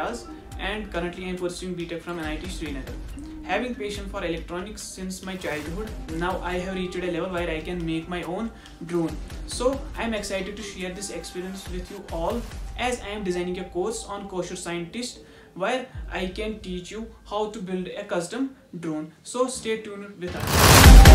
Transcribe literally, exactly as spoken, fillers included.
Fayaz and currently I am pursuing B Tech from N I T Srinagar. Having passion for electronics since my childhood, now I have reached a level where I can make my own drone. So I am excited to share this experience with you all, as I am designing a course on Koshur Scientist where I can teach you how to build a custom drone. So stay tuned with us.